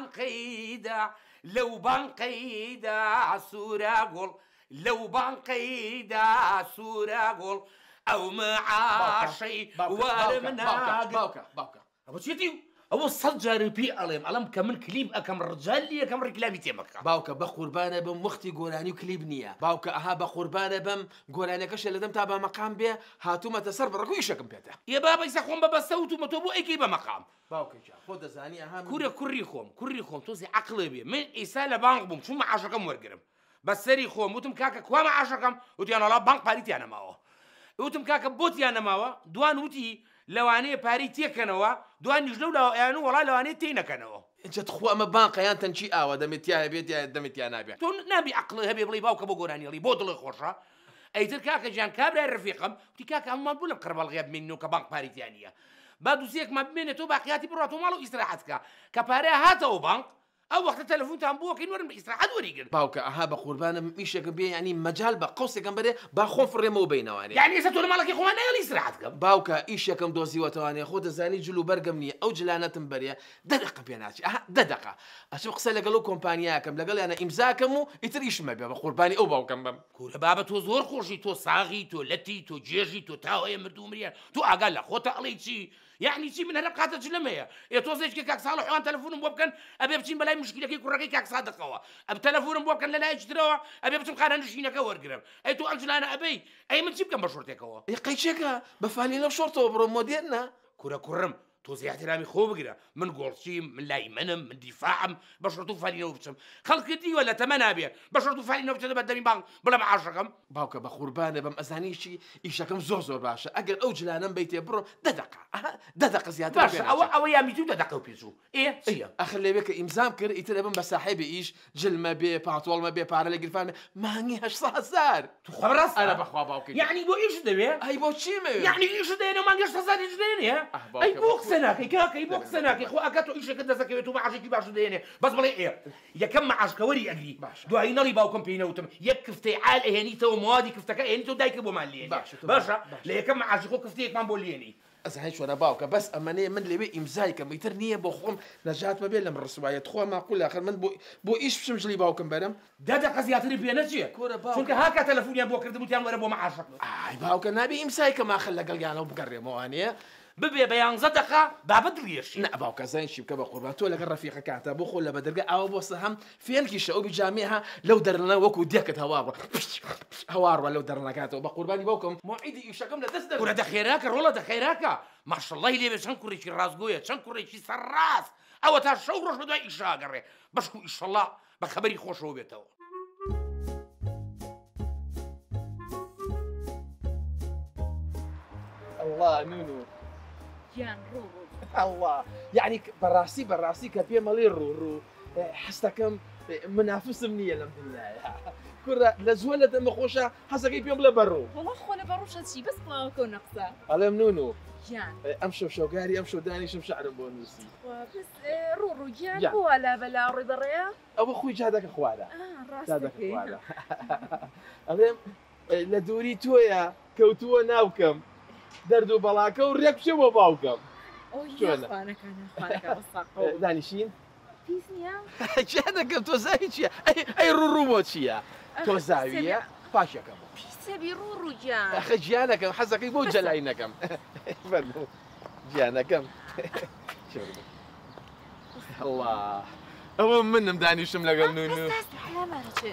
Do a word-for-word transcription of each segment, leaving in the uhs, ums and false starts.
بانقيدا لو بانقيدا سوراغول لو بانقيدا سوراغول او معاشي ورمنا باوكا باوكا ابو تشيتيو او الصجر بي الم الم كمن كليب اكم رجال لي كم ركلامي تيمك باوكا بقربانه بم وقتي قولاني وكليب نيه باوكا اها بقربانه بم قولاني كش اللي دم تابع مقام به هاتو ما تسر بركو يشكم بيته يا بابا يسخون بابا صوتو ما توبو اي كيبا مقام باوكا جا خود زاني اها كوري كوري خوم كوري خوم توزي عقلي بي من اساله بانغبم شو ما عشركم ورقرم بس سري خوم وتم كاكا كوا ما عشركم وتي انا لا بانك باريتي انا ماو وتم كاكا بوتي انا ماو دوان وتي لواني باريتي كنوا دوان يجلو لو يعني والله لواني تينا كنوا انت تخوا ما بانقا يا تنشي اوا دمتيا بيتي دمتيا نابي تو نبي عقلي هبي بلي باوكا بوغوراني لي بودل خوشا اي تر كاكا جان كابرا الرفيقم تي كاكا اما بقول قرب الغياب منه كبانك باريتيانيه بعد سيك ما بين تو باقياتي براتو مالو استراحتك كبارا هاتا وبنك او وقت التليفون تنبوك كين ورم استراحت وريقل باوكا اها بقربانه مش بيه يعني مجال بقوسي كمبري باخون في الريمو بينواني يعني اذا تقول مالك يا اخوان انا استراحتك باوكا ايش كم دوزي وتواني خود زاني جلو برقمني او جلانه تنبريا ددقه بيناتي اها ددقه اشوف قصه لقالو كومبانياكم لقال انا امزاكم يتريش ما بيا قرباني او باوكم بم كور بابا تو زور خوشي تو صاغي تو لتي تو جيجي تو تاو يا مردومريا تو اقل خوت عليتي يعني شي من هالقاطة جلمية يا توزيش كي كاك صالح وان تلفون مبوبكن ابي بتشين بلاي مشكله كي كوركي كاك صادق قوا اب تلفون مبوبكن لا يشتروا ابي بتشين قانا نشينا كورغرم اي تو انجل انا ابي اي من تجيب كم بشورتي كوا يا قيشك بفالي لو شرطه برومو ديالنا كورا كورم توزي احترامي خوب كده من قولشيم من لايمنم من دفاعم بشرطو فالي نوبتم خلق دي ولا تمنابيا بشرطو فالي نوبتم بدني بان بلا معاشركم باوكا بقربانه بم ازانيشي ايشكم زور زور باشا اقل او جلانا بيتي برو ددقه ددقه زياده باشا او او يا ميتو ددقه بيزو ايه ايه اخلي بك امزام كر يتلبن بصاحبي ايش جل ما بي باطول ما بي بارا لقرفان ما هنيهاش صار تو خبرس انا بخوا باوكي يعني بو ايش دبي هاي بو تشيمي يعني ايش دينا ما نقدرش تصادي جديني اي بوك سناك كاك اي بوك سناك اخو اكاتو ايش كده زكي تو ما عاشي باش ديني بس بلي ايه يا كم معاش كوري اجري دو هاي نري باوكم بينوتم يكفتي عال اهنيته وموادي كفتك اهنيته دايك بو مالي باشا ليه كم معاش خو كفتيك ما بوليني ازهي شو انا باوكا بس امانيه من اللي بي امزايك ميترنيه بخوم نجات ما بين لم الرسوايه تخوا ما اقول اخر من بو بو ايش بشمش لي باوكم بنم دادا قزياتري بينجي كوره باوكا شنك هاكا تلفوني ابو كرد بوتيان ورا بو معاشك اي باوكا نبي امزايك ما خلى قلقانه وبقرمو اني ببي بيان صدقه بابد ريش لا باوكا زين شي بكبا قربان تو لك الرفيقه كاتا بو خلا بدرقه او بوصهم فين كي شو بجامعها لو درنا وكو ديكت هوار هوار لو درنا كاتو بقرباني بوكم موعدي يشكمنا دسدر ولا دخيراك رولا دخيراك ما شاء الله لي بشنكري شي راس قويه شنكري شي سراس او تا شورش بدا يشاغري بشكو ان شاء الله بخبري خوش هو بيتو الله نونو جان رو الله يعني براسي براسي كبي مالي رو رو حستكم منافس مني الحمد لله كرة لزولة دم خوشة حسكي بيوم لبرو والله خونا بروش هادشي بس بغاو كون نقصه على منونو جان امشو شوقاري امشو داني شم شعر بونسي بس رو رو جان جان. هو لا بلا رضا الريا ابو اخوي جادك اخوانا اه جادك راسك اخوانا المهم لدوري تويا كوتوا ناوكم دردو بلاكو وريكشو وباوكم اوه شو يا أنا؟ اخوانك انا اخوانك بصاقو داني شين بيسنيا جادك تو زايشيا اي اي رورو موتشيا تو زاوية باشا كم بيسبي رو رو جان اخي جيانكم حسك مو جلاينكم فنو جيانكم شوف الله هو من مداني شمله قال نونو بس على ما رجع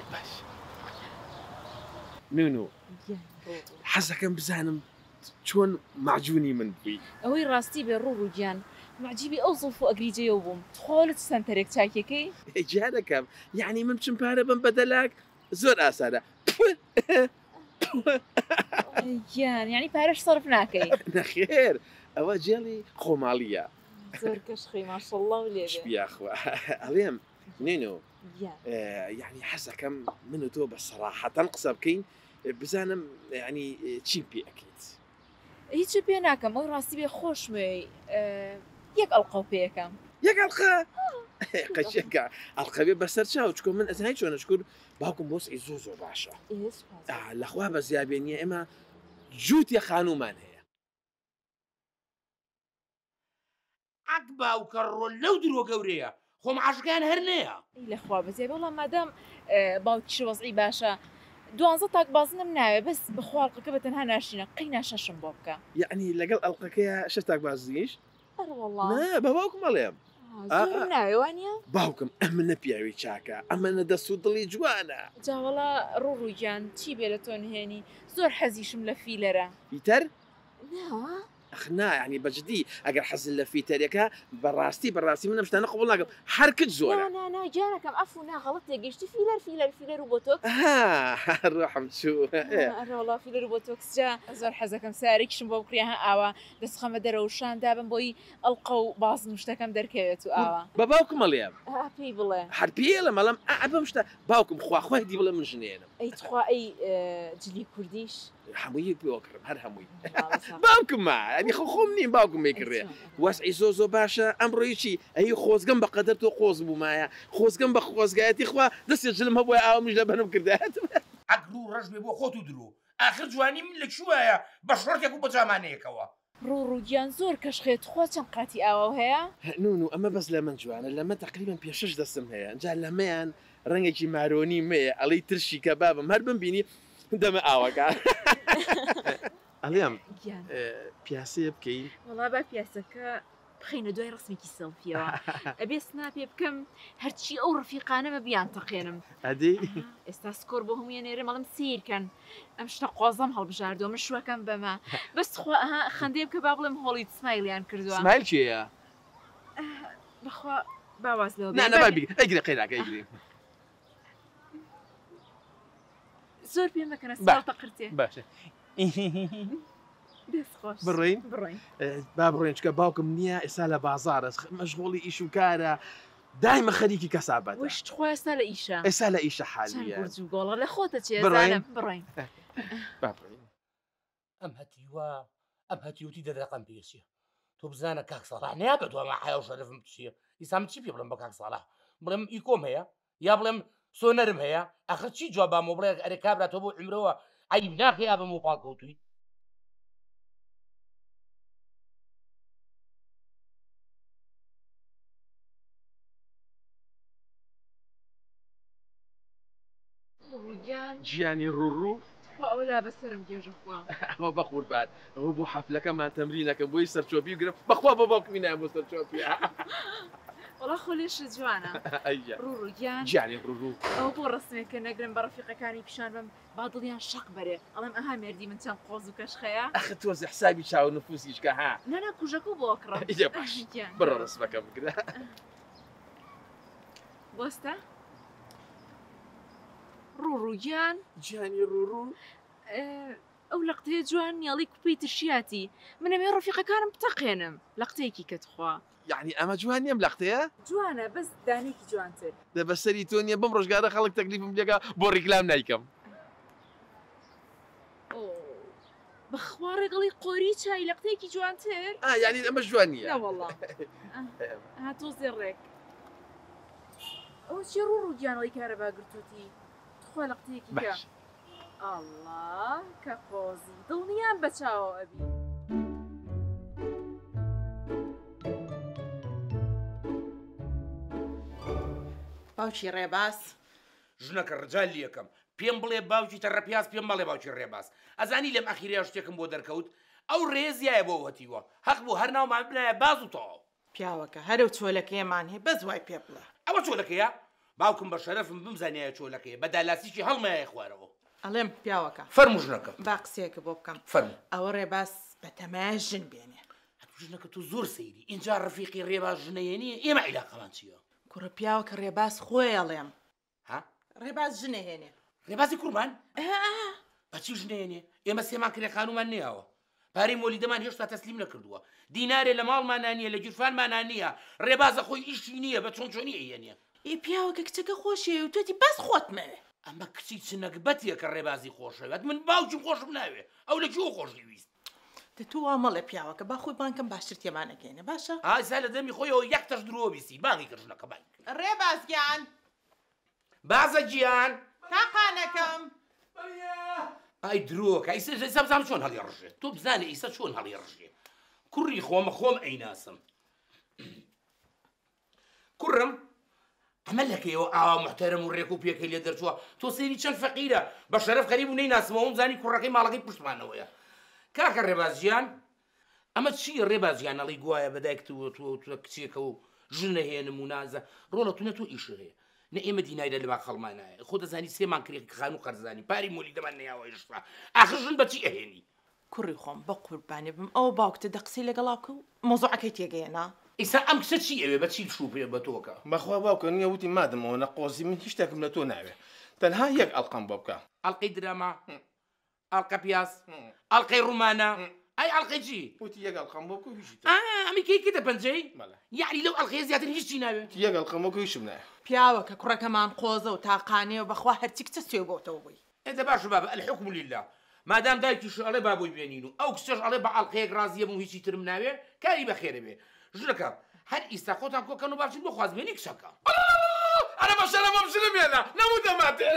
نونو جان رو حسكم بزانم شلون معجوني من بي اوي راستي برو رو جان معجبي اوصف واقريجي يوم تخولت سنتريك تاكيكي جيانكم يعني ممكن باربن بدلك زور اساده جان يعني بارش صرفناكي خير اوا جالي قوماليه زور كشخي ما شاء الله وليبي شبي يا اخوة اليوم نينو جان آه يعني حسكم منو تو بصراحه تنقصب كين بزانم يعني تشيبي اكيد هیچ پێ ناکەم ئەو ڕاستی بێ خۆشمێ یەک ئەڵقەو پێەکەم ياك القا قشيك القبي بسر شاو تكون من ازهي شو نشكر باكم بوس يزوزو باشا اه الاخوه بس يا بيني اما جوت يا خانو مان هي عقبا وكرو لو درو قوريه خۆم عاشقیان هەر نەیە لەخوا بەزێ بەڵام مادام باوکیش وەزعی باشە دوانزە تاک بازنم ناوێ بەس بخواڵقەکە بە تەنها ناشینە قەینا شەشم بۆ بکە یعنی لەگەڵ ئەڵلقەکەیە شش تاک بازنیش ئەڕوەڵڵا نا بە باوکم مەڵێم زۆر ناوێوانە باوکم ئەمە نەپیاوی چاکە ئەمەنە دەست و دڵی جوانە جاوەڵا ڕوڕوویان چی بێ لە تۆ نهێنی زۆر حەزیشم لە فیلەرە پیتەر ناوە ئەخنا ینی بەجددی ئەگەر حەزل لە فیتەرێکە بەڕاستی بەڕاستی منە شتانە قوڵ ناکەم هەرکت زۆرە نانا جارەکەم ئەفو ناغەڵت تێگەشتی فیلەر فیلەر فیلەر و بۆ تۆ ڕۆحم چوو ئەرەوڵا فیلەر و بۆ تۆکسجا زۆر حەزەکەم سارێکیشم بۆ بکرێ ها ئاوا دەستخەمە دەرەوشان دابم بۆی ئەڵقە و بازم شتەکەم دەرکەوێت و ئاوا بە باوکم مەڵێم پێی بڵێ هەر پێ لە مەڵم ئەبم شتە باوکم خواخوای دی بڵێ من ژنێنم ئەی تخوا ئەی جلی کوردیش هەمووی پێوەکردم هەر هەمووی باوکم ما ئەنی خۆ خۆم نیم باوکم میکڕێ وەسعی زۆ زۆ باشە ئەمڕۆی چی ئەی خۆزگەم بە قەدەر تۆ قۆز بوومایە خۆزگەم بە خۆزگایەتی خوا دەستی جلم هەبووە ئاوا منش لە بەرم کردایەت ئەگڕ و ڕەش بێ بۆ خۆت و درۆ ئاخر جوانی من لە کوایە بە شڕێک و بە جامانەیەکەوە ڕوڕووگیان زۆر کەشخێت خۆ چەند قاتی ئاوا هەیە نون و ئەمە بەس لە من جوانە لەمە تقریبان پێ شش دەستم هەیە جا لەمەیان ڕەنگێکی مارۆنی مەیە ئەڵەی ترشی کە بابم هەر بمبینی دەمە ئاوەکە ئەڵێم پیاسەیە بکەین وەڵا با پیاسەکە بخینە دوای ڕسمێکی سەڵفیەوە ئەبێ سناپێ بکەم هەرچی ئەو ڕفیقانەمە بیان تەقێنم ئەدەی ئێستا سکۆر بۆ هەموویە نێرە مەڵم سیرکەن ئەم شتە قۆزەم هەڵبژاردووە من شوەکەم بەمە بەس خوا ئەها خەندێ بکە با بڵێم هۆڵی سمایلیان کردووە سمایل کێیە بەخوا باواز لەوە ئەیگرێ قەیراکە ئەیگرێ زۆر پێم مەکەنە ساڵتە قرتێ باشە دەستخۆش بڕین بڕۆین با بڕۆین چکە باوکم نییە ئێستا لە بازارە مەشغوڵی ئیش و کارە دایمە خەریکی کەسابەت وشت خوا ئێستا لە ئیشە ئێستا لە ئیشە حالیە گۆڵە لە خۆتە چێزانم بڕۆین ئەم هەتیوە ئەم هەتیوتی دەدەقم پێچیە تۆ بزانە کاک ساڵح نیا بە دووەمە حیا و شەرفم چییە ئیسام چی پێ بڵم بە کاک ساڵح بڵێم ئیکۆم هەیە یا بڵێم سۆنەرم هەیە ئەخر چی جواب بامۆ بڵێ ئەرێ کابراتەوە بۆ عمرەوە عیب ناخی یا بەم و پاڵکەوتووی گیانی ڕوڕوو ئەولا بەسرم گێژە خوا ئەوە بەخوربات ئەوە بۆ حەفلەکەمان تەمرینەکەم بۆی سەرچۆپی گرم بەخوا بە باوکمی نایە بۆ سەرچۆپی وەڵا خۆلێش جوانە ڕوڕووگیان گیانی ڕوڕوو ئەو بۆ ڕستمێکە نەگرم بە ڕەفیقەکانی پیشان بم با دڵیان شەق بەرێ ئەڵێم ئەها مێردی من چەند قۆز و کەشخەیە ئەخ تۆزە حسابی چاو نفوسیشکە ها نەنا کوژەکە بۆ کڕم بڕە ڕسمەکەم بکرا بۆستە ڕوڕووگیان گیانی ڕوڕوو ئەو لە قتەیە جوان نیاڵی کوپەی ترشیاتی منەمێ ڕفیقەکانم بتەقێنم لە قتەیەکی کەتخوا یعنی ئەمە جوان نیەم لە قتەیە جوانە بەس دانێکی جوانتر دە بەسەری تۆ نییە بەم ڕۆژگارە خەڵک تەکلیفم لێگا بۆ ڕیکلام نایکەم بەخوا ڕێگەڵی قۆری چای لە قتەیەکی جوانتر یعنی ئەمە جوان نییە نەوەڵڵا هاتۆ زێڕێک ئەو چی ڕوڕووگیانەوەی کارەبا گرتووتی خوا لە قتەیەکی کە ئەڵڵا کە قۆزی دڵنیان بە چاوە ئەبی باوکی ڕێباس ژنەکە ڕجال یەکەم پێم بڵێ باوکی تەڕەپیاس پێم بەڵێ باوکی ڕێباس ئەزانی لێم ئەخیریا شتێکم بۆ دەرکەوت ئەو ڕێزیایە بۆ وەتیوە حەق بوو هەر ناومان بنایە باز و تەواو پیاوەکە هەرو چۆلەکەیمان هەیە بەس وای پێ بڵێ ئەوە چۆلەکەیە باوکم بە شەرەفم بمزانایە چۆلەکەیە بە دالاسیکی هەڵمایە خوارەوە ئەڵێم پیاوەکە فەرموو ژنەکە با قسەیەکە بۆ بکەم فەرموو ئەوە ڕێباس بە تەمایە ژن بێنێ ژنەکە تو زۆر سەیری اینجا ڕفیقی ڕێباز ژنەیە نییە ئێمە عیلاقەمان چییە کوڕە پیاوەکە ڕێباس خۆی ئەڵێم ها ڕێباز ژنە هێنێ ڕێبازی کوڕمان بەچی ژنێنێ ئێمە سێمان کرێ خانومان نێیاوە پارەی مۆلیدەمان هێشتا تەسلیم نەکردووە دینارێ لە ماڵمانان نییە لە گیرفانمانان نییە ڕێبازە خۆی ئیشی نییە بە چۆن چۆنی ئەیەنێ ئێ پیاوەکە کچەکە خۆشیە و توێتی بەس خۆتمەوێ ئەمە کچی چنەکبەتیە کە ڕێبازی خۆشەوێت من باوکیم خۆشم ناوێ ئەو لە کیۆ خۆشی ویست دەتوو وا مەڵێ پیاوەکە با خۆی بانکەم باشتر تێمانەکەینە باشە ئاسا لە دەمی خۆیەوە یەک تەش درۆ بیستی باغی کردژنەکە بای ڕێبازگیان بازە گیان تاقانەکەم ئای درۆکە ئیسە بزانم چۆن هەڵی ڕژێت تۆ بزانێ ئیسە چۆن هەڵی ڕژێ کوڕی خۆمە خۆم ئەیناسم کوڕم عملك ايوه اه محترم وريكو بيك اللي درتوها تو سيري شان فقيره بشرف غريب وني ناس ما زاني كرقي مالقي بشمان ويا كاك الربازيان اما تشي الربازيان اللي قوايا بداك تو تو تو كتيكو جنة هي نمونازة رولا تو نتو ايش هي نعمة ديناي اللي باخل معنا خد زاني سيمان كريك خانو قرزاني باري مولي دمان نيا ويشفا اخر جن بتشي هيني كوري خۆم بە قوربانی بم ئەو باوکتە دەقسی لەگەڵاوکە و مۆزوعەکەی تێگەیەنا ئیسا ئەم کچە چی ئەوێ بە چی شوو پێ بە تۆکە بەخوا باوکە نییە وتی مادەمەوە نەقۆزی من هیچ شتێکم لە تۆ ناوێ تەنها یەک ئەڵقەم بۆ بکە ئەڵقەی درەما ئەڵقە پیاس ئەڵقەی ڕوومانە ئەی ئەڵقەی چی وتی یەک ئەڵقەم بۆ بکە هیچی ئەمی کەیکتە پەنجەی بەڵێ یعنی لەو ئەڵقەیە زیاتر هیچی ناوێ یەک ئەڵقەم بۆ بکە هیچم نایە پیاوە کە کوڕەکەمان قۆزە و تاقانێ و بەخوا هەرچی کچە سوێ بۆتەوە بووی ئێدە باشە بابە الحکم لله مادام دایکیش ئەڵێ بابووی بێنین و ئەو کچەش ئەڵێ بە ئەڵقەیەک ڕازیە بوو هیچی ترم ناوێ کاری بەخێرە بێ ژنەکە هەر ئیستا خۆتان کۆکەن و باشین بۆ خوازبێنی کچەکە ئەرە بەشەرەمەم شلمێنە نەمودەماتێ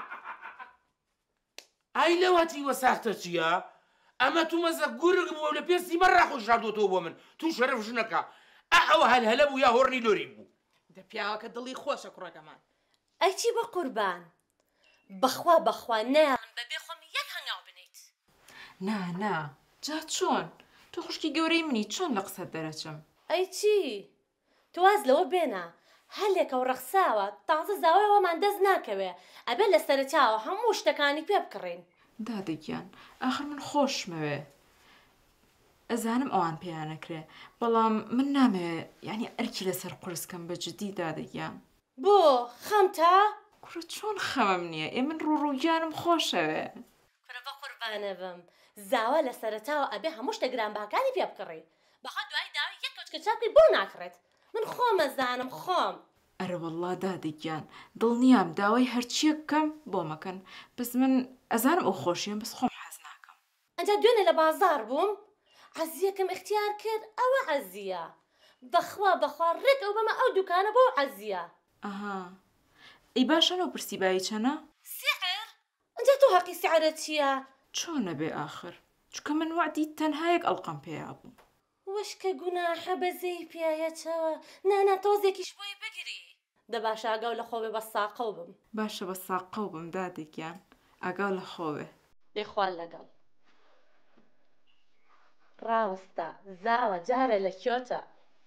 ئای لەواتی وەساختە چییە؟ ئەمە تو مەزە گورگ بووە لە پێستی مە ڕاخۆی شاردۆتەوە بۆ من تو شەرەف ژنەکە ئەوە هەلهەلە بوو یا هۆڕنی لۆری بوو دە پیاوەکە دڵی خۆشە کوڕەکەمان ئەی چی بە قوربان بەخوا بەخوا نایڵم بەبێ خۆم یەک هەنگاو بنیت نا نا جا چۆن تۆ خوشکی گەورەی منی چۆن لە قسەت دەرەچم ئەی چی تواز لەوە بێنە هەلێکە و ڕەخساوە تازە زاوایەوەمان دەست ناکەوێ ئەبێ لە سەرچاوە هەموو شتەکانی پێ بکڕین دادەگیان ئاخر من خۆشمەوێ ئەزانم ئەوان پێیانەکرێ بەڵام من نامەوێ یعنی ئەرکی لەسەر قورسکەم بە جددی دادەگیان بۆ خەمتە کوڕە چۆن خەمم نییە ئێ من ڕووڕووگیانم خۆشەوێ کورە بە قوربانە بم زاوە لە سەرچاوە ئەبێ هەموو شتە گرانباکانی پێ بکڕی بەخوا دوای داوای یەک کەچکە چاپی بۆ ناکڕێت من خۆمە زانم خۆم ئەرە وەڵڵا دادەگیان دڵنیام داوای هەرچیە بکەم بۆ مەکەن بەس من ئەزانم ئەو خۆشیان بەس خۆم حەز ناکەم ئەنجا دوێنێ لە بازار بووم عەزیەکەم اختیار کرد ئەوە عەزیە بەخوا بەخوا ڕێک ئەو بەمە ئەو دوکانە بۆ عەزیە ئەها ئەی باشەنەوە پرسیبایی چەنە سعر ئەنجا تۆ هەقی سعرە چییە چۆنە بێ ئاخر چکە من وعدی تەنها یەک ئەڵقەم پێیا بوو وشکە گوناحە بەزەی پیایەتەوە نانا تۆزێکیش بۆی بگیری دە باشە ئاگاو لە خۆبێ بە ساقەو بم باشە بە ساقەو بم دادێکیان ئاگاو لە خۆوێ دەیخوال لەگەڵ ڕاوەستە زاوە جارە لە کیۆتە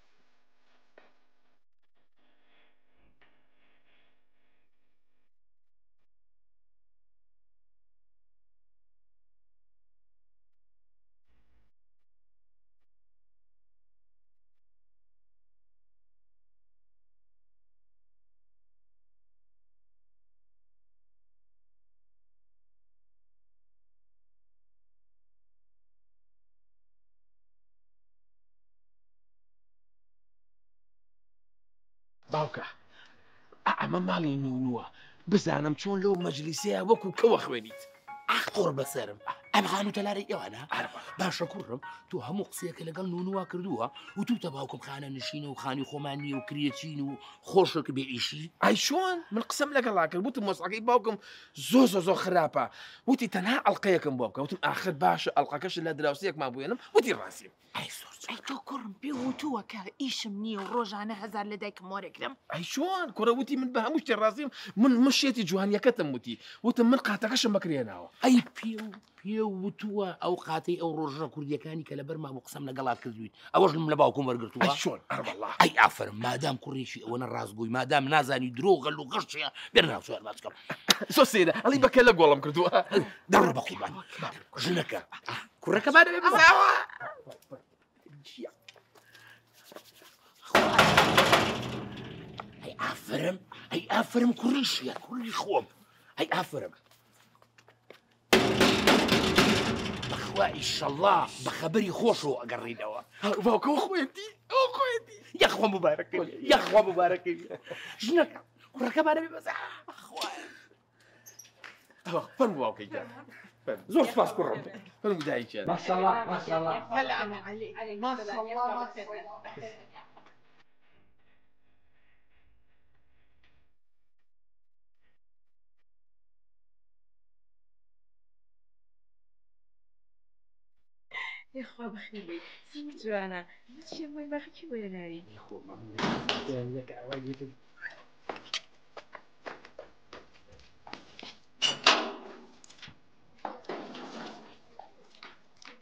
باوکە ئەمە ماڵی نونووە بزانم چۆن لەو مەجلیسەیە وەکو کەوە خوێنیت ئاخۆڕ بەسرم ئەم خانوتە لارەی ئێوانە باشە کوڕم تو هەموو قسەیەکە لەگەڵ نونووا کردووە و توتە باوکم خانە نشینە و خانی خۆمانی و کرێچین و خۆشک بێ ئیشی ئای چۆن من قسەم لەگەڵا کرد وتم مۆسەکەی باوکم زۆ زۆ زۆ خراپە وتی تەنها ئەڵقەیەکم بۆ بکە وتم ئاخر باشە ئەڵقەکەش لە دراوسەیەکمان بوێنم وتی ڕاستیم ئای زۆر ئەی تۆ کوڕم پێ وتووە کە ئیشم نییە و ڕۆژانە هەزار لە دایکم وەرەگرم ئەی چۆن کوڕە وتی من بە هەموو شتێ ڕاستیم من مشێتی جوانیەکەتم وتی وتم من قاتەکەشم بکرێناوە ئەی پێ و پێ وتووە ئەو قاتەی ئەو ڕۆژە کوردیەکانی کە لەبەر مام و قسەم لەگەڵا کردویت ئەوەشم لە باوکم وەرگرتووە ئەی چۆن ئەربەڵڵا ئەی ئافرم مادام کوڕێکی ئەوەنە ڕاستگۆی مادام نازانی درۆ گەل و گەشتیە بێن ناو سوار باس بکەم زۆر سێرە ئەڵی بەکە لە گۆڵم کردووە دەڕە بە قوربان ژنەکە کوڕەکە با دەبێ بزاوە ئەی ئافرم ئەی ئافرم کوڕیشیە کوڕی خۆم ئەی ئافرم بەخوا ئیشەڵڵا بە خەبەری خۆشەوە ئەگەڕێیتەوە باوکە خۆیەتی ئەو خۆیەتی یەخوا مبارەکەی یەخوا مبارەکەی ژنەکە کوڕەکە با دەبێ بەزاوە فەرموو باوکەی گیان زۆر سپاس کوڕم فەرموو دایکیان ماشاءالله ماشاءالله سلام عليك ما شاء الله ما شاء الله یخوا بەخێر جوانە چی مۆی باخی بۆ ناری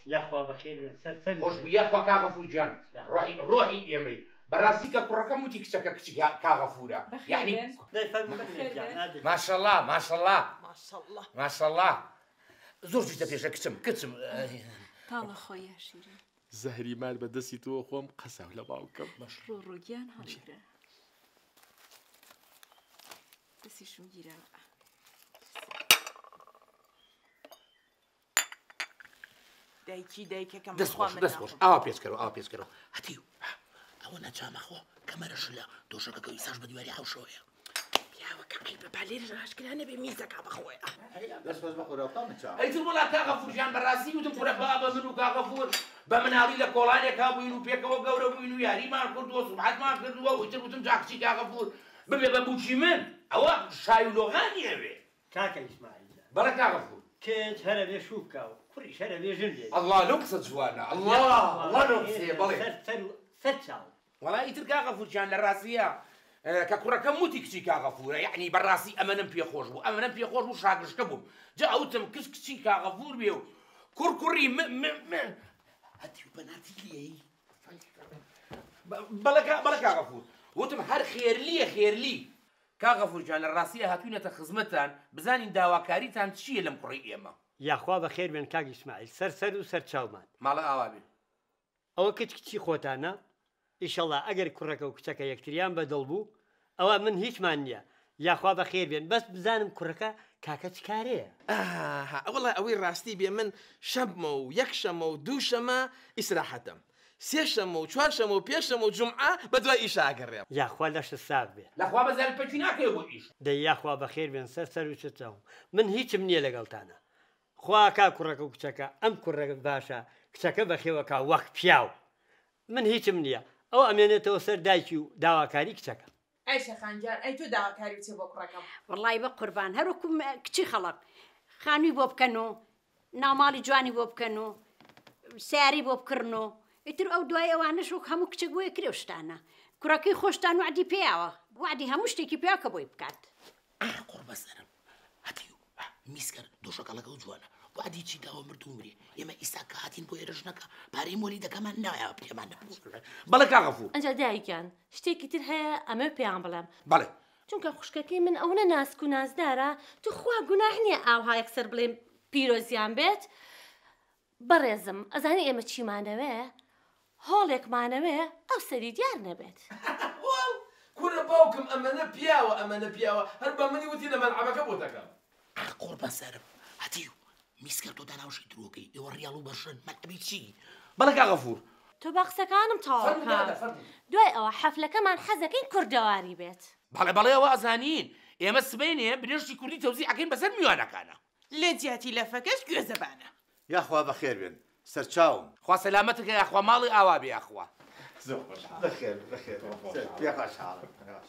یاخوا بەخێر سەر خۆش یاخوا کاغەفور گیان ڕۆحی ڕۆحی ئێمەی بەڕاستی کە کوڕەکەم وتی کچەکە کچی کاغەفورە یعنی ماشەڵڵا ماشەڵڵا ماشەڵڵا ماشەڵڵا زۆر جوتە پێشە کچم کچم تاڵە خۆیە شیرین زەهری مال بە دەستی تۆ خۆم قەساو لە باوکەم ڕۆ ڕۆگیان هەڵگرە دەستیشم گیراوە دایکی دایکەکەم دەست خۆش دەست خۆش ئاوا پێچکەرەوە ئاوا پێچکەرەوە هەتیو ئەوە نەچامەخۆ کەمەرەش لە دۆشەکە ئیساش بە دیواری حەوشەوەیە پیاوە کەقی بە بالێر ڕاشکرا نەبێ میزەکە بەخۆیە دەست خۆش بەخۆرەوە چا ئەیتر وڵا کاغەفورژیان بەڕاستی وتم کوڕە بابە من و کاغەفور بە مناڵی لە کۆڵانێکا بووین و پێکەوە گەورە بووین و یاریمان کردووە سوبحەتمان کردووە و ئیتر وتم جا کچی کاغەفور ببێ بە بوچی من ئەوە شایلۆغانی ئەوێ کاکە ئیسماعیل بەڵە کاغەفور کێت هەرە بێ شووکە و کوڕیش هەرە بێ ژن لێ الله لەو قسە جوانە الله الله لەو قسەیە بەڵێ سەر چاو وڵا ئیتر کاغەفورجیان لە ڕاستیە کە کوڕەکەم وتی کچی کاغەفورە یعنی بەڕاستی ئەمەنم پێخۆش بوو ئەمەنم پێخۆش بوو شاگشتە بووم جا ئەوتم کچ کچی کاغەفور بێ و کوڕ کوڕی هەتی و بەناتی لێی بەڵە کاغەفور وتم هەر خێرلیە خێرلی کاغەفورجان لە ڕاستیە هاتوونەتە خزمەتان بزانین داواکاریتان چییە لەم کوڕی ئێمە یاخوا بەخێر بێن کاک ئیسماعیل سەر سەر و سەر چاومان ماڵە ئاوا بێ ئەوە کچ کچی خۆتانە ئیشەڵا ئەگەر کوڕەکە و کچەکە یەکتریان بەدڵ بوو ئەوە من هیچمان نییە یاخوا بەخێر بێن بەس بزانم کوڕەکە کاکە چ کارەیە ئەوڵە ئەوەی ڕاستی بێ من شەممە و یەک شەمە و دوو شەمە ئیسراحەتم سێ شەمە و چوار شەمە و پێش شەمە و جومعە بە دوای ئیشاگەڕێم یاخوا لەشە ساک بێ لەخوا بەزار پەچی ناکەوێ بۆ ئیش دەی یاخوا بەخێر بێن سەر سەر و چتەوە من هیچم نییە لەگەڵتانە خوا کا کوڕەکە و کچەکە ئەم کوڕەکە باشە کچەکە بەخێوەکە وەک پیاو من هیچم نییە ئەو ئەمێنێتەوە سەر دایکی و داواکاری کچەکە ئەی شەخانجار ئەی تۆ داواکاری بچێ بۆ کوڕەکەم وڵی بە قوربان هەروکم کچی خەڵق خانووی بۆ بکەن و ناوماڵی جوانی بۆ بکەن و سیاری بۆ بکردن و ئیتر ئەو دوای ئەوانش و هەموو کچێک بۆیە کرێ شتانە کوڕەکەی خۆشتان وعدی پێیاوە وعدی هەموو شتێکی پێیا کە بۆی بکات قڕ بەسەرم هەتی میسکەر دۆشەکە لەگەڵ جوانە وعدی چی داوە مردوو مرێ ئێمە ئیستا کە هاتین بۆ ئێرەش نەکە پارەی مۆلی دەکەمان نایە پێمان بەڵێ کاغەفور ئەنجا دایکیان شتێکی تر هەیە ئەمە پێیان بڵێم بەڵێ چونکە خوشکەکەی من ئەوە ناسک و نازدارە تو خوا گوناه نییە ئاوها یەکسەر بڵێم پیرۆزیان بێت بەڕێزم ئەزانی ئێمە چیمانەوێ هۆڵێکمانەوێ ئەو سەری دیار نەبێت کوڕە باوکم ئەمەنە پیاوە ئەمەنە پیاوە هەر بە منی وتی لە مەلعەبەکە بۆ دەکەم قۆڕ بەسەرم هەتیو میسکەر تۆ داناوشی درۆکەی ئێوە ڕیاڵ و بەشن مەلعەبی چی بەڵێ کاغەفور تۆ بە قسەکانم تاواکە دوای ئەوە حەفلەکەمان حەزەکەی کوردەواری بێت بەڵێ بەڵێ ئەوە ئەزانین ئێمە سبەینێ بنێشتی کوردی تەوزی ئەکەین بەسەر میوانەکانە لێ جیاتی لەفەکەش گوێزەبانە یاخوا بەخێر بێن سەر چاوم خوا سەلامەتەکە یاخوا ماڵی ئاوا بێ یاخوا بەخێر بەخێر پێخاش حاڵم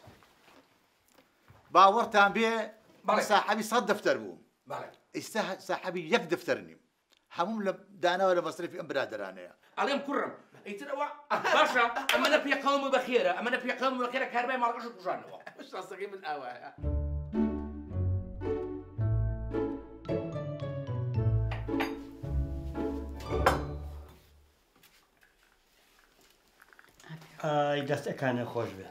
باوەڕتان بێ ساحەبی سەد دەفتەر بووم ئێستا ساحەبی یەک دەفتەر نیم هەموم لە داناوە لە مەسرفی ئەم برادرانەیە ئەڵێم کوڕم ئیتر ئەوە باشە ئەمەنە پێقەڵم و بەخێرە ئەمەنە پێقەڵم و بەخێرە کاربای ماڵقەش و کوژانەوە ڕاستەکەی من ئاوایە ئای دەستەکانە خۆش بێ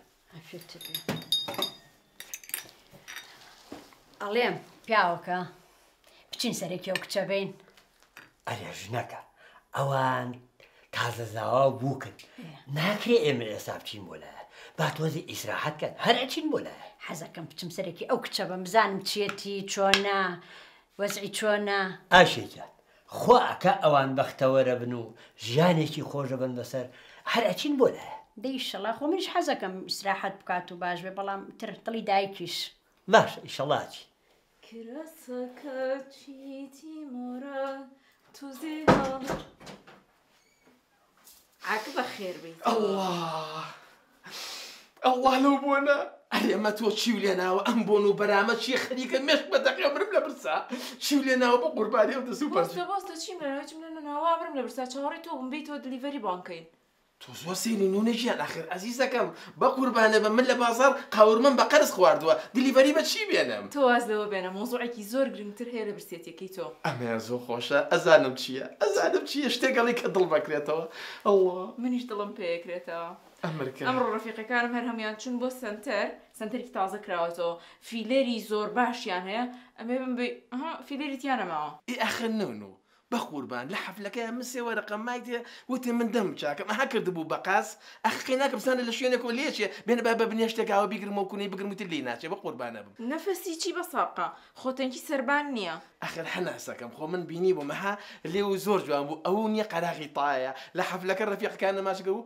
ئەڵێم پیاوەکە بچین سەرێکی ئەو کچە بین ئەرێ ژنەکە ئەوان تازە زاوا بووکن ناکرێ ئێمە ئێستا بچین بۆ لایە با تۆزی ئیسراحەتکەن هەر ئەچین بۆ لایە حەزەکەم بچم سەرێکی ئەو کچە بە بزانم چێتی چۆنە وەزعی چۆنە ئاشێکیان خوا ئەکە ئەوان بەختەوەرە بن و ژیانێکی خۆشە بن بەسەر هەر ئەچین بۆ لایە دەیشەڵا خۆ منیش حەزەکەم ئیسراحەت بکات و باش بێ بەڵام تر دڵی دایکیش باش ئیشەڵاتی کراسەکە چیتی مۆرە توزیها عاکە بەخێر بیت الله الله لەو بۆنە ئەرێ ئەمە تۆ چی لێ ناوە ئەم بۆن و بەرامە چی خەریکە مێشک بە دەقێ برم لە برسا چی لێ ناوە بۆ قوربانی ئەو دەسوو بۆستە بۆستە چیم لە چیم لە ناوا برم لە برسا چاوەڕی تۆ بم بیتەوە دلیڤەری بانکەین تۆ زۆر سێری نوونە ژیان ئاخر ئەزیزەکەم بە قوربانە بە من لە بازار قاورمەم بە قەرز خواردووە دلیڤەری بە چی بێنم تۆ واز لەوە بێنە مۆزوعێکی زۆر گرنگتر هەیە لە برسێتەکەی تۆ ئەمە زۆر خۆشە ئەزانم چییە ئەزانم چییە شتێکەڵی کە دڵ بکرێتەوە ئەوە منیش دڵم پێکرێتەوە ئەمریکا ئەمڕۆ ڕەفیقەکانم هەر هەمویان چون بۆ سنتەر سنتەرێکی تازە کراوەتەوە فیلەری زۆر باشیان هەیە ئەمێ بم بێ فیلەریتیانەماوە ئی ئاخر نونو بە قوربان لە حەفلەکەیان من سێ وەرەقەمای دێ وتی من دەم چاکەم ئەها کردبوو بە قاس ئەخی ناکەم بزانە لە شوێنێکەوە لێچێ بێنە با بە بنێ شتێکاوە بیگرمەوە کوونەی بگرم وتی لێ ناچێ بە قوربانە بم نەفەسی چی بە ساقا خۆتەنکی سەربان نییە ئەخر هەناسەکەم خۆ من بینی بۆ مەها لێ و زۆر جوان بوو ئەو نییە قەراغی تایە لە حەفلەکە ڕەفیقەکانە ماچگە بوو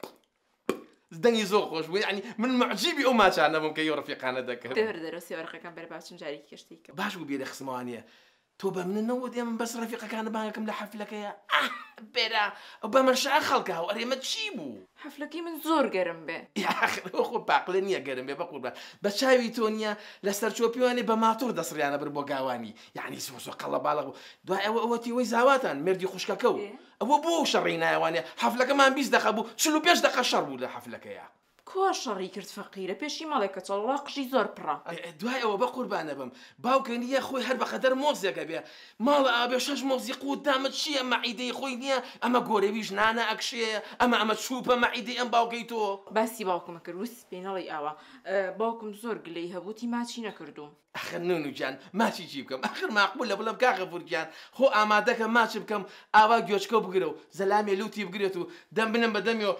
دەنگی زۆر خۆش بوو یعنی من معجیبی ئەو ماچانە بووم کە ئەو ڕەفیقانە دەکرد دەبەر دەرەوە سێوەرەقەکان بەرباچم جارێکی کەشتێکە باش بوو بێرە خسمەوانیە تۆ بە من نەوە دێ من بەس ڕەفیقەکانە بانگەکەم لە حەفلەکەیە بێرە ئەو بە مەشا خەڵکە و ئەرێمە چی بوو حەفلەکەی من زۆر گەرم بێ خۆ پاقلە نییە گەرم بێ بە قوربان بە چاوی تۆ نییە لەسەر چۆپیوانێ بە ماتۆر دەسریانە بر بۆ گاوانی یعنی سۆسۆ قەڵە باڵغ بوو دوای ئەوە ئەوەتی وەی زاواتان مردی خوشکەکە و ئەوە بۆ شەڕی نایوانێ حەفلەکەمان بیست دەقە بوو چل و پێنج دەقە شەڕ بوو لە حەفلەکەیە کۆ شەڕی کرد فەقیرە پێشی مەڵێکە چەڵڵا قژی زۆر پڕە دوای ئەوە بە قوربانە بم باوکە نییە خۆی هەر بە قەدەر مۆزێکە بێ ماڵە ئابێ شەش مۆزی قوت دامە چییە مەعیدەی خۆی نییە ئەمە گۆرەویش نانە ئەکشەیە ئەمە ئەمە چووپە مەعیدەی ئەم باوکەی تۆ باسی باوکمە کرد وست پێنەڵی ئاوە باوکم زۆر گلەی هەبووتی ماچی نەکردوم ئەخر نونوجان ماچی چی بکەم ئەخر ماقبول لە بڵم کاغە فورگیان خۆ ئامادەکە ماچ بکەم ئاوا گوێچکە بگرە و زەلامێ لوتی بگرێت و دەم بنم بەدەمیەوە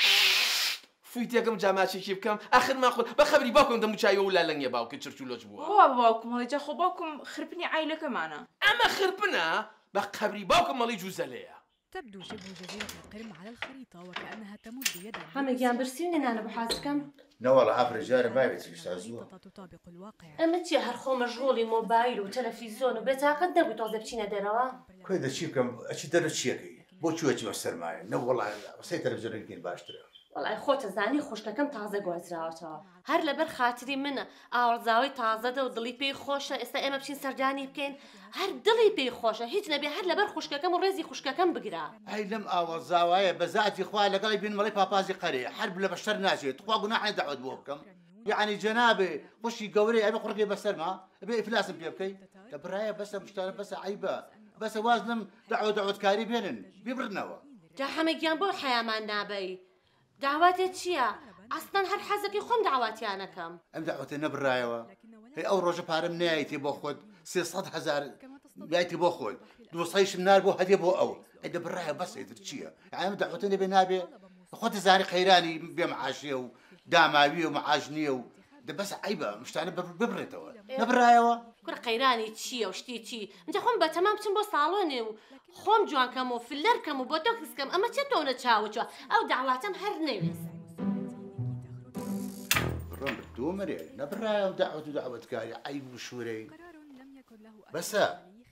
فویتێکم جاماچێکی بکەم ئاخر ماخۆ بە خەبری باوکم دەموچایەوە ولا لەنگێ باوکە چرچولۆچ بووە وا باوکم هەڵیجا خۆ باوکم خرپنی عیلەکەمانە ئەمە خرپنە بە خەبری باوکم مەڵی جوزەلەیە تبدو شبه جزيرة القرم على الخريطة وكأنها تمد يدا هەمێکیان برسیونی نانە بحازکەم نەوەڵە ئافرەجارە ماوێت الخريطة تطابق الواقع ئەمە چیە هەر خۆ مەشغوڵی مۆبایل و تەلەڤیزۆن و بێتاقەت دەبوو تۆزە بچینە دەرەوە کوێ دەچی بکەم ئەچی دەرە چیەکەی بۆ چوەچی بە سەرمایە نەوەڵە سی تەلەڤیزۆنێکین باشترە وەڵای خۆتە زانی خوشکەکەم تازە گوازراوەتەوە هەر لەبەر خاتری منە ئاوەڵزاوی تازەدە و دڵی پێی خۆشە ئێستا ئێمە بچین سەردانی بکەین هەر دڵی پێی خۆشە هیچ نەبێ هەر لەبەر خوشکەکەم و ڕێزی خوشکەکەم بگرا ئەی لەم ئاوەڵزاوایە بە زاتی خوا لەگەڵی بین مەڵی پاپازی قەرەیە هەر لە بەشەر ناچێت خوا گوناحی دەعوت بۆ بکەم یعنی جەنابێ خوشی گەورەی ئەبێ قوڕگەی بەسەرما ئەبێ ئیفلاسم پێ بکەی لە برایە بەسە مشتانە بەسە عیبە بەسە واز لەم دەعوت دەعوتکاری بێنن بیبرنەوە جا هەمێکیان بۆ حەیامان نابەی داواتێت چییە؟ ئەسڵەن هەر حەزەکەی خۆم داواتیانەکەم ئەم داوەتە نەبرایەوە هی ئەو ڕۆژە پارەم نایەتی بۆ خۆت سێسەد هەزار یایتی بۆ خۆت دووسەیشم نار بۆ هەدێ بۆ ئەو ئەی دەبرایە بەسێتر چییە؟ ئەم داوەتە نەبێ نابێ خۆت زانی خەیرانی بێ مەعاشیە و داماویە و مەعاش نییە و دەبەس عیبە مشتانە ببڕێتەوە نەبرایەوە کوڕ قەیرانی چییە و شتی چی منجا خۆم بە تەمام بچم بۆ ساڵۆنێ و خۆم جوانکەم و فلەرکەم و بۆ دۆکسکەم ئەمە چێ تۆنە چاوچوە ئەو داواتەم هەر نەویست بڕۆم دوومەرێ نەبرایە و داوەت و داوەتکاری عیب و شوورەی بەسە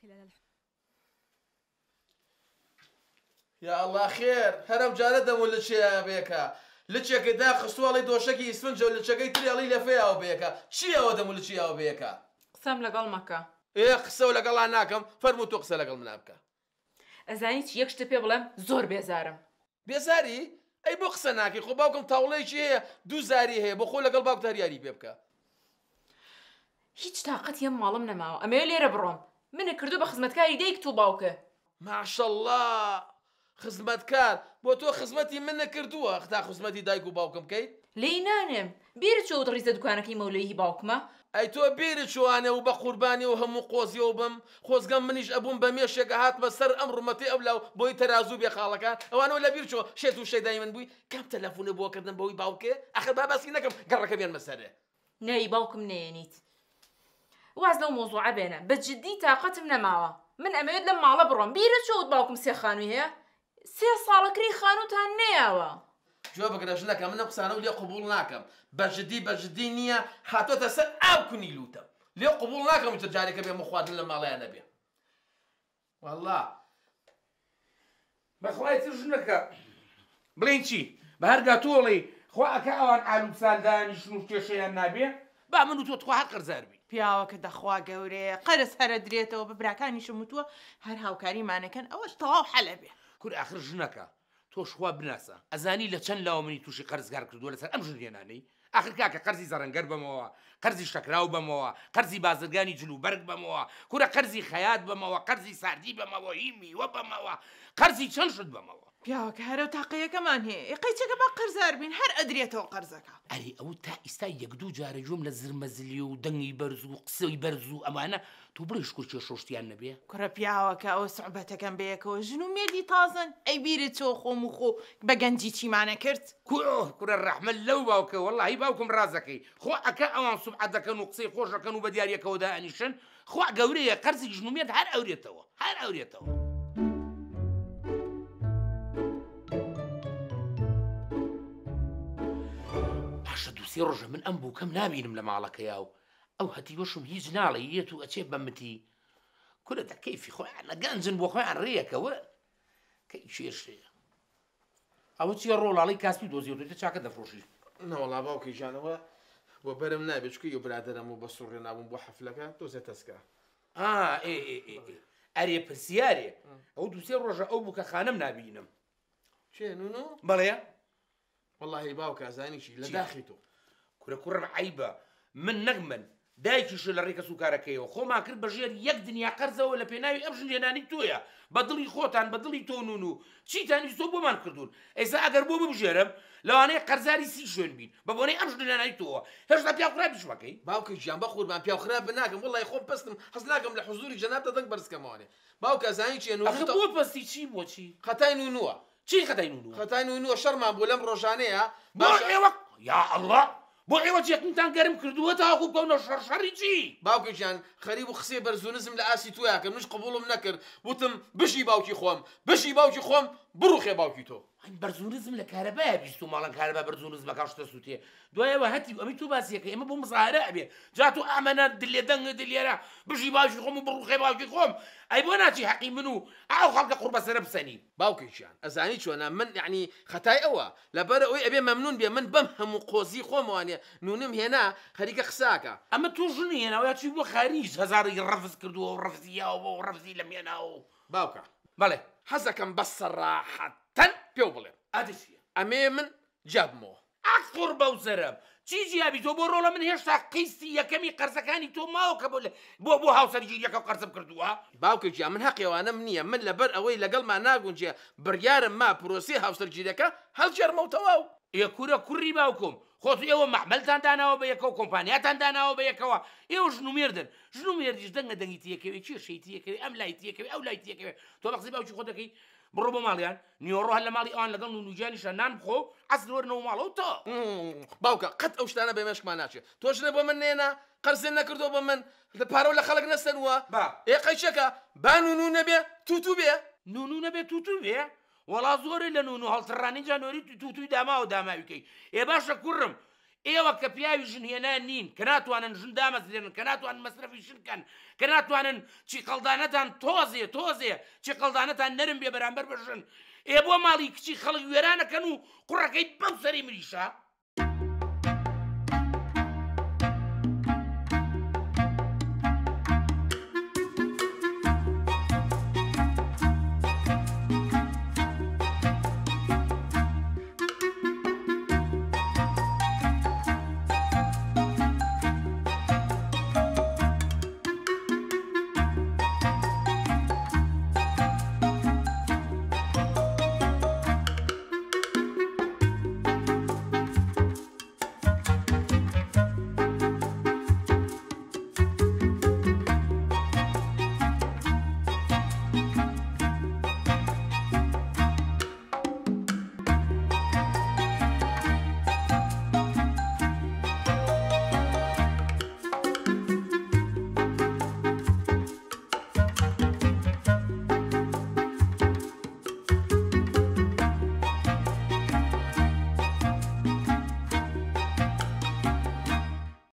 یا الله خێر هەرم جارە دەمو لە چێە بێکە لچێکە دا خستوڵی دۆشەکی ئیسفنجە و لچەکەی تریاڵی لە فێیاوە بێکە چیەوە دەمو لە چیاوە بێکە قسەم لەگەڵ مەکە ئێ قسە و لەگەڵا ناکەم فەرموو تۆ قسە لەگەڵ منە بکە ئەزانی چی یەک شتە پێ بڵێم زۆر بێزارم بێزاری ئەی بۆ قسە ناکەی خۆ باوکم تاوڵەیەکی هەیە دوو زاری هەیە بۆ خۆ لەگەڵ باوک هەریاری پێ بکە هیچ تااقەتی ئەم ماڵم نەماوە ئەمێ لێرە بڕۆم منە کردو بە خزمەتکاری دایک تۆ باوکە ماشەڵڵا خزمەتکار بۆ تۆ خزمەتی من نەکردووە ختا خزمەتی دایک و باوکم بکەیت لێی نانێم بیرە چۆ ڕیزە دوکانەکەی مەولەیی باوکمە ئەی تۆ بیرت چوانێ و بە قوربانی و هەموو قۆزیەوە بم خۆزگەم منیش ئەبووم بە مێشێکە هاتمە سەر ئەم ڕومەتی ئەو لەو بۆی تەرازوو بێ خاڵەکان ئەوانەوە لە بیر چۆ شێت و شەیدای من بووی کەم تەلەفۆنە بۆکردن بەوەی باوکێ ئەخر با باسی نەکەم گەڕەکە بێن مەسەرێ نەی باوکم نێنیت واز لەو مۆزوعە بێنە بە جددی تااقەتم نەماوە من ئەمەوێت لەم ماڵە بڕۆم بیرە چۆت باوکم سێ خانووی هەیە سێ ساڵەکەی خانووتان نەیاوە جواب بگرەش نەکەم منە قسانە و لێ قبول ناکەم بەجددی بەجددی نییە هاتۆتە سەر ئاو کونی لوتە لێ قبول ناکەم تر جارێکە بێ مخواردن لە ماڵیان نەبێ والله بەخوای تر ژنەکە بڵین چی بە هەرگا تۆڵی خوا ئەکە ئەوان ئالوساندانیشن و کێشەیان نابێ با من و تۆ تخوا هەر قەرزاربی پیاوەکە دەخوا گەورەیە قەرز هەرە درێتەوە بە براکانیشم وتووە هەر هاوکاریمانەکەن ئەوەش تەواو حەلە بێ کور ئاخر ژنەکە تۆش خوا بناسە ئەزانی لە چەند لاوە منی تووشی قەرزگار کردووە لەسەر ئەم ژنێنانەی آخر کاکە قەرزی زەڕەنگەر بمەوە قەرزی شەکراو بمەوە قەرزی بازرگانی جلوبەرگ بمەوە کورە قەرزی خەیات بمەوە قەرزی ساردی بمەوە هی میوە بمەوە قەرزی چەند شت بمەوە پیاوەکە هەرە و تاقەیەکەمان هەیە قەیچەکە با قەرزار بین هەر ئەدرێتەوە قەرزەکە ئەری ئەو تا ئیستا یەک دوو جارە جۆم لە زرمەزلی و دەنگی بەرز و قسەی بەرز و ئەمانە تۆ بڵێ شکوچێ شۆشتیان نەبێ کوڕە پیاوەکە ئەوە سوعبەتەکەم بەیەکەوە ژن و مێردی تازن ئەی بیرت چۆ خۆم و خۆ بە گەنجی چیمانە کرد کوڕە ڕەحمە لەو باوکە وەڵڵاهی باوکم ڕازەکەی خۆ ئەکە ئەوان سوبحەت دەکەن و قسەی خۆش دەکەن و بە دیارەکەوەدا ئەنیشن خوا گەورەیە قەرزی ژن و مێرد هەر ئەورێتەوە هەر ئەورێتەوە سێ ڕۆژە من ئەم بووکەم نابینم لە ماڵەکەیا و ئەو هەتی وەشم هیچ ناڵی یێت و ئەچێ بەمتی کورە دە کەیفی خۆیان لە گەنجن بۆ خۆیان ڕێیەکەوە کەی کێشەیە ئەوە چیە ڕۆڵاڵی کاسپی دۆزیێتە چاکە دەفرۆشی نەوەڵا باوکی جانەوە بۆ بەرم نابێت چکە و برادەرم و بە سوڕێ نابووم بۆ حەفلەکە دۆزێ تەسکە ئەرێ پرسیارێ ئەو دووسێ ڕۆژە ئەو بووکە خانم نابینم چێ نونو بەڵێ وەڵڵاهی باوکە ئازانیشی لە داخی تۆ کورە کوڕم عیبە من نەگمن دایکیش لە ڕێکە سوکارەکەیەوە خۆمان کرد بەژێر یەک دنیا قەرزەوە لە پێناوی ئەم ژنێنانی تۆیە بە دڵی خۆتان بە دڵی تۆ نون و چیتانی تۆ بۆمان کردوون ئێستا ئەگەر بۆ ببژێرم لەوانەیە قەرزاری سی شوێن بین بە بۆنەی ئەم ژنێنانی تۆوە هێشتا پیاخرا بیشمەکەی باوکی ژیان بە قوربان پیاخرا بناکەم وڵی خۆم پستم حەز ناکەم لە حوزوری جەناب دەدەنگ بەرزکەمەوانێ باوکە ئەزانی چێ ئەخە بۆ پەستی چی بۆچی خەتای نونووە چی خەتای نونووە خەتای نونووە شەرمان بۆ لەم ڕۆژانەیە بۆ ئێوە یا ئەڵڵا بۆ ئێوە جێکنتان گەرم کردووە تاوەکو بکەونە شەڕشەڕی چی باوکیجان خەریب و قسەی بەرزونزم لە ئاسی تویا کە منش قبوڵم نەکرد وتم بشی باوکی خۆم بشی باوکی خۆم بڕوخێ باوکی تۆ بەرزونزم لە کارەبایە بیست و ماڵن کارەبا بەرزونز بەکاشتە سووتێ دوایەوە هەتی ئەمی تو باسیەکە ئێمە بۆ مزاهرە ئەبێ جا تۆ ئامانە دلێ دەنگ دلێرە بژی باوکی خۆم و بڕوخێ باوکی خۆم ئەی بۆ ناچی حەقی من و ئاو خەڵکە قوڕ بەسەرە بسەنی باوکیشیان ئەزانی چۆنە من یعنی خەتای ئەوە لەبەر ئەوەی ئەبێ مەمنون بێ من بەم هەموو قۆزی خۆمەوانێ نونم هێنا خەریکە قساکە ئەمە تۆ ژنی هێناوە چی بۆ خاریج هەزاری ڕەفز کردووە و ڕەفزیاوە بۆ ڕەفزی لە مێناوە باوکە بەڵێ حەزەکەم بە سەراحەتەن پێو بڵێم ئادشیە ئەمێ من جابمەوە ئەقڕ بەو سەرم چی جیابی تۆ بۆ ڕۆڵە من هێشتا قیستی یەکەمی قەرزەکانی تۆ ماوە کە بۆ بۆ هاوسەرگیریەکە قەرزم کردووە باوکەجیا من حەقیێوانم نییە من لەبەر ئەوەی لەگەڵمان ناگونجێ بڕیارم ما پرۆسی هاوسەرگیریەکە هەڵجێرمەوتەوە و ئێکورە کوڕی باوکم خۆت ئێوە مەحمەلتان داناوە بە یەکەوە کۆمپانیاتان داناوە بە یەکەوە ئێوە ژنومێردن ژنومێردیش دەنگە دەنگی تیەکەوێ کێشەی تیەکەوێ ئەم لای تیەکەوێ ئەو لای تیەکەوێ تۆ بە قسەی باوکی خۆ دەکەی بڕۆ بۆ ماڵیان نیۆڕۆ هەر لە ماڵی ئەوان لەگەڵ نونوجانیشە نان بخۆ عەسڵ وەرنەوە ماڵەوە تۆ باوکە قەت ئەو شتانە بە مێشکمان ناچێت تۆشنە بۆ من نێنا قەرزێن نەکردەوە بە من لە پارەوە لە خەڵک نەستەنوە ئێ قەیچەکە با نونو نەبێ تووتو بێ نونو نەبێ تووتو بێ وەڵا زۆرە لە نون و هەڵتەڕانی جانۆری تووتوی داماوە داماویکەی ئێ باشە کوڕم ئێوە کە پیاوی ژنهێنا نین کە ناتوانن ژن دامەزرێنن کە ناتوانن مەسرەفی شنکەن کە ناتوانن چی قەڵدانەتان تۆزێ تۆزێ چی قەڵدانەتان نەرم بێ بەرامبەر بەژن ئێ بۆ ماڵی کچی خەڵک وێرانەکەن و قوڕەکەی بەو سەری مریشە